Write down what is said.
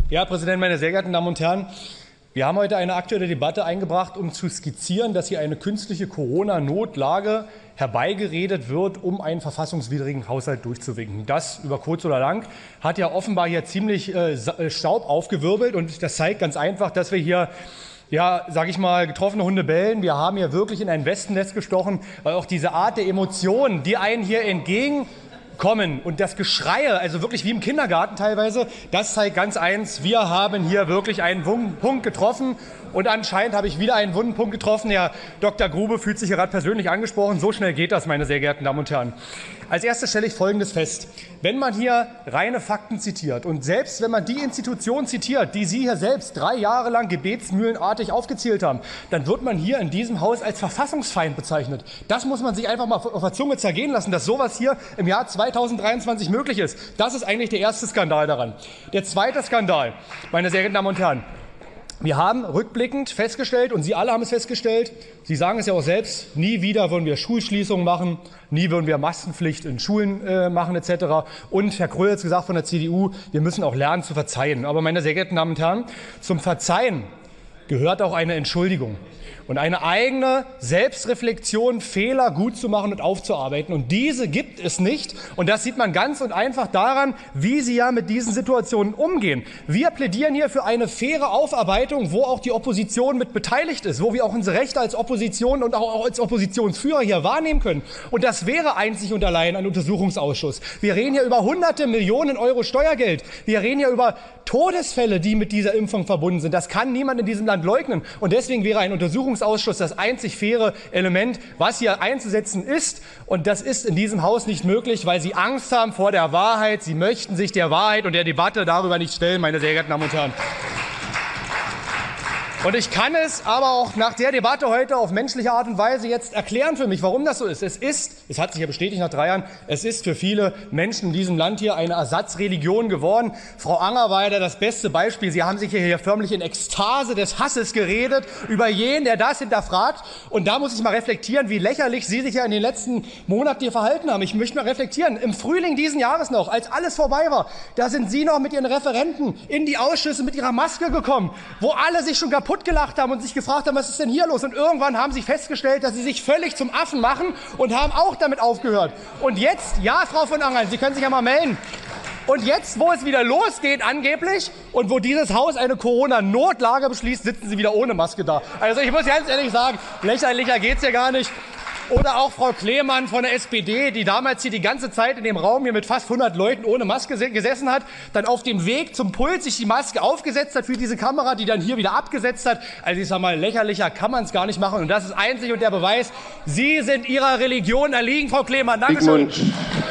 Ja, Herr Präsident, meine sehr geehrten Damen und Herren! Wir haben heute eine aktuelle Debatte eingebracht, um zu skizzieren, dass hier eine künstliche Corona-Notlage herbeigeredet wird, um einen verfassungswidrigen Haushalt durchzuwinken. Das über kurz oder lang hat ja offenbar hier ziemlich Staub aufgewirbelt. Und das zeigt ganz einfach, dass wir hier, ja, sage ich mal, getroffene Hunde bellen. Wir haben hier wirklich in ein Wespennest gestochen, weil auch diese Art der Emotionen, die einen hier entgegenkommen und das Geschreie, also wirklich wie im Kindergarten teilweise, das zeigt ganz eins, wir haben hier wirklich einen Punkt getroffen. Und anscheinend habe ich wieder einen wunden Punkt getroffen. Herr Dr. Grube fühlt sich hier gerade persönlich angesprochen. So schnell geht das, meine sehr geehrten Damen und Herren. Als erstes stelle ich Folgendes fest. Wenn man hier reine Fakten zitiert und selbst wenn man die Institutionen zitiert, die Sie hier selbst 3 Jahre lang gebetsmühlenartig aufgezählt haben, dann wird man hier in diesem Haus als Verfassungsfeind bezeichnet. Das muss man sich einfach mal auf der Zunge zergehen lassen, dass sowas hier im Jahr 2023 möglich ist. Das ist eigentlich der erste Skandal daran. Der zweite Skandal, meine sehr geehrten Damen und Herren. Wir haben rückblickend festgestellt, und Sie alle haben es festgestellt, Sie sagen es ja auch selbst, nie wieder würden wir Schulschließungen machen, nie würden wir Maskenpflicht in Schulen machen etc. Und Herr Kröll hat es gesagt von der CDU, wir müssen auch lernen zu verzeihen. Aber meine sehr geehrten Damen und Herren, zum Verzeihen gehört auch eine Entschuldigung und eine eigene Selbstreflexion, Fehler gut zu machen und aufzuarbeiten. Und diese gibt es nicht. Und das sieht man ganz und einfach daran, wie Sie ja mit diesen Situationen umgehen. Wir plädieren hier für eine faire Aufarbeitung, wo auch die Opposition mit beteiligt ist, wo wir auch unsere Rechte als Opposition und auch als Oppositionsführer hier wahrnehmen können. Und das wäre einzig und allein ein Untersuchungsausschuss. Wir reden hier über hunderte Millionen Euro Steuergeld. Wir reden hier über Todesfälle, die mit dieser Impfung verbunden sind. Das kann niemand in diesem Land leugnen. Und deswegen wäre ein Untersuchungsausschuss das einzig faire Element, was hier einzusetzen ist. Und das ist in diesem Haus nicht möglich, weil Sie Angst haben vor der Wahrheit. Sie möchten sich der Wahrheit und der Debatte darüber nicht stellen, meine sehr geehrten Damen und Herren. Und ich kann es aber auch nach der Debatte heute auf menschliche Art und Weise jetzt erklären für mich, warum das so ist. Es hat sich ja bestätigt nach 3 Jahren, es ist für viele Menschen in diesem Land hier eine Ersatzreligion geworden. Frau Anger war ja das beste Beispiel. Sie haben sich hier förmlich in Ekstase des Hasses geredet über jeden, der das hinterfragt. Und da muss ich mal reflektieren, wie lächerlich Sie sich ja in den letzten Monaten hier verhalten haben. Ich möchte mal reflektieren. Im Frühling diesen Jahres noch, als alles vorbei war, da sind Sie noch mit Ihren Referenten in die Ausschüsse mit Ihrer Maske gekommen, wo alle sich schon kaputt gelacht haben und sich gefragt haben, was ist denn hier los? Und irgendwann haben sie festgestellt, dass sie sich völlig zum Affen machen und haben auch damit aufgehört. Und jetzt, ja, Frau von Angern, Sie können sich ja mal melden. Und jetzt, wo es wieder losgeht angeblich und wo dieses Haus eine Corona-Notlage beschließt, sitzen Sie wieder ohne Maske da. Also ich muss ganz ehrlich sagen, lächerlicher geht's ja gar nicht. Oder auch Frau Kleemann von der SPD, die damals hier die ganze Zeit in dem Raum hier mit fast 100 Leuten ohne Maske gesessen hat, dann auf dem Weg zum Pult sich die Maske aufgesetzt hat für diese Kamera, die dann hier wieder abgesetzt hat. Also ich sage mal, lächerlicher kann man es gar nicht machen. Und das ist einzig und der Beweis, Sie sind Ihrer Religion erliegen, Frau Kleemann. Dankeschön.